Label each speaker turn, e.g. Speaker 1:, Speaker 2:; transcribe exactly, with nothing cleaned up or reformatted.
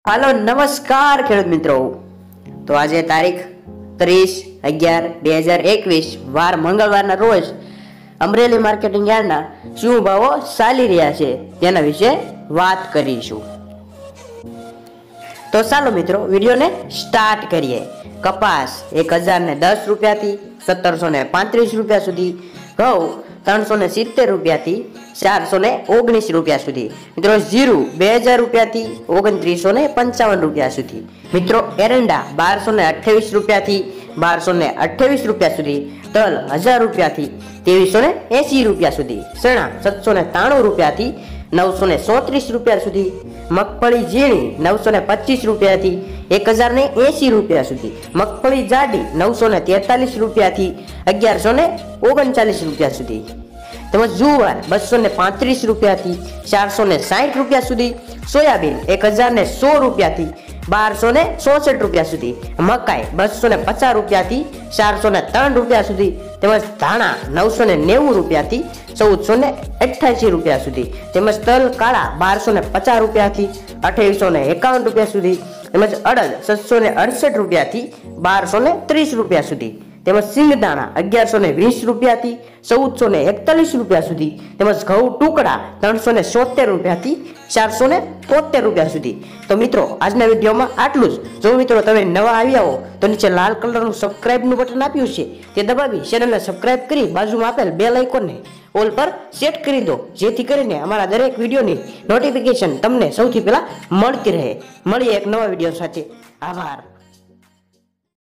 Speaker 1: હાલો નમસ્કાર ખેડૂત મિત્રો। તો આજે તારીખ ત્રીસ અગિયાર બે હજાર એકવીસ વાર મંગળવારના રોજ અમરેલી માર્કેટિંગ યાર્ડના શું ભાવો ચાલી રહ્યા છે તેના વિશે વાત કરીશું। તો ચાલો મિત્રો વિડીયોને સ્ટાર્ટ કરીએ। કપાસ એક હજાર ને દસ રૂપિયાથી સત્તરસો ને પાંત્રીસ રૂપિયા સુધી, ઘઉં ત્રણસો ને સિત્તેર રૂપિયાથી ચારસો ને ઓગણીસ રૂપિયા સુધી, મિત્રો જીરું બે હજાર રૂપિયાથી ઓગણત્રીસો ને પંચાવન રૂપિયા સુધી, મિત્રો એરંડા બારસો ને અઠ્યાવીસ રૂપિયાથી બારસો ને અઠ્યાવીસ રૂપિયા સુધી, તલ હજાર રૂપિયાથી ત્રેવીસો ને એસી રૂપિયા સુધી, ચણા સાતસો ને ત્રાણું રૂપિયાથી નવસો ને ચોત્રીસ રૂપિયા સુધી, મગફળી ઝીણી નવસો ને પચીસ રૂપિયાથી એક હજાર ને એસી રૂપિયા સુધી, મગફળી જાડી નવસો ને તેતાલીસ રૂપિયાથી અગિયારસો ને ઓગણચાલીસ રૂપિયા સુધી, તેમજ જુવાર બસો ને પાંત્રીસ રૂપિયાથી ચારસો ને સાઠ રૂપિયા સુધી, સોયાબીન એક હજાર ને સો રૂપિયાથી બારસો ને ચોસઠ રૂપિયા સુધી, મકાઈ બસો ને પચાસ રૂપિયાથી ચારસો ને ત્રણ રૂપિયા સુધી, તેમજ ધાણા નવસો ને નેવું રૂપિયાથી ચૌદસો ને અઠ્યાસી રૂપિયા સુધી, તેમજ તલ કાળા બારસો ને પચાસ રૂપિયાથી અઠ્યાવીસો ને એકાવન રૂપિયા સુધી, તેમજ અડદ છસો ને અડસઠ રૂપિયાથી બારસો ને ત્રીસ રૂપિયા સુધી, તેમજ સિંગદાણા અગિયારસો ને વીસ રૂપિયાથી ચૌદસો ને એકતાલીસ રૂપિયા સુધી, તેમજ ઘઉં ટુકડા ત્રણસો ને સોતેર રૂપિયાથી ચારસો ને તોતેર રૂપિયા સુધી। તો મિત્રો આજના વિડીયોમાં આટલું જ। જો મિત્રો તમે નવા આવ્યા હો તો નીચે લાલ કલરનું સબસ્ક્રાઇબનું બટન આપ્યું છે તે દબાવી ચેનલને સબસ્ક્રાઇબ કરી બાજુમાં આપેલ બેલ આઇકોનને ઓલ પર સેટ કરી દો, જેથી કરીને અમારા દરેક વિડીયોની નોટિફિકેશન તમને સૌથી પહેલા મળતી રહે। મળીએ એક નવા વિડીયો સાથે। આભાર।